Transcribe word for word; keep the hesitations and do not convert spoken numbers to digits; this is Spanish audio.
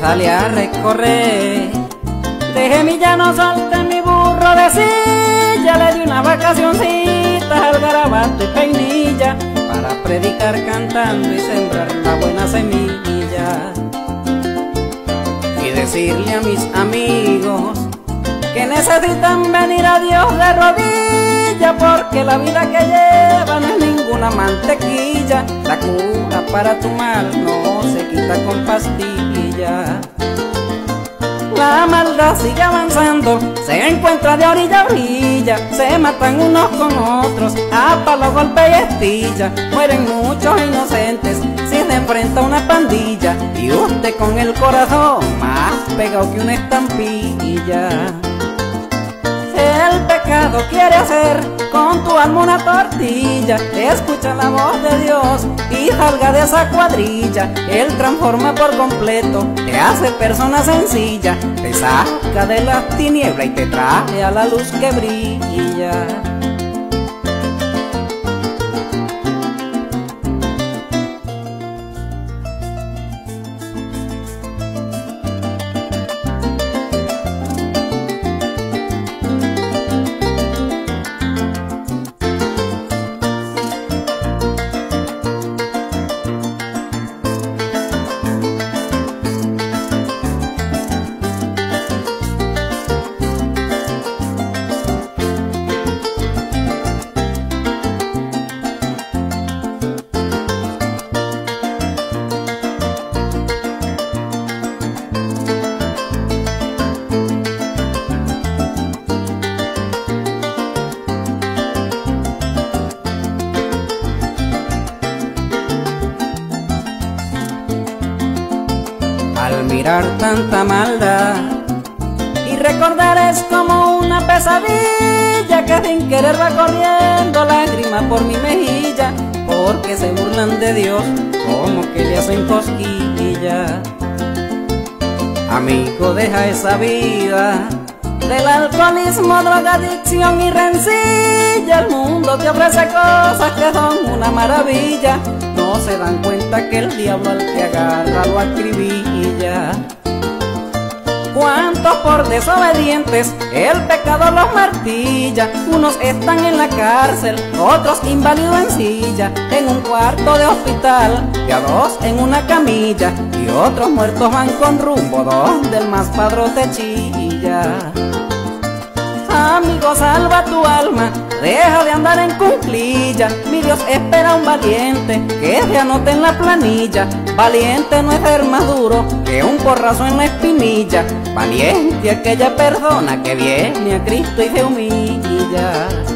salí a recorrer. Dejé mi llano, solté mi burro de silla, le di una vacacioncita al garabato y peinilla, para predicar cantando y sembrar la buena semilla. Y decirle a mis amigos que necesitan venir a Dios de rodillas, porque la vida que llevan no es ninguna mantequilla. La cura para tu mal no se quita con pastilla. La maldad sigue avanzando, se encuentra de orilla a orilla, se matan unos con otros, a palo, golpe y estilla. Mueren muchos inocentes si se enfrenta una pandilla, y usted con el corazón más pegado que una estampilla. El pecado quiere hacer con tu alma una tortilla. Escucha la voz de Dios y salga de esa cuadrilla. Él transforma por completo, te hace persona sencilla, te saca de las tinieblas y te trae a la luz que brilla. Al mirar tanta maldad y recordar es como una pesadilla, que sin querer va corriendo lágrima por mi mejilla, porque se burlan de Dios como que le hacen cosquilla. Amigo, deja esa vida del alcoholismo, drogadicción y rencilla. El mundo te ofrece cosas que son una maravilla, no se dan cuenta que el diablo al que agarra lo acribilla. ¿Cuántos por desobedientes el pecado los martilla? Unos están en la cárcel, otros inválidos en silla, en un cuarto de hospital y a dos en una camilla, y otros muertos van con rumbo donde el más padrote chilla. Amigo, salva tu alma, deja de andar en cuclilla. Mi Dios espera un valiente que se anote en la planilla. Valiente no es ser más duro que un porrazo en la espinilla. Valiente aquella persona que viene a Cristo y se humilla.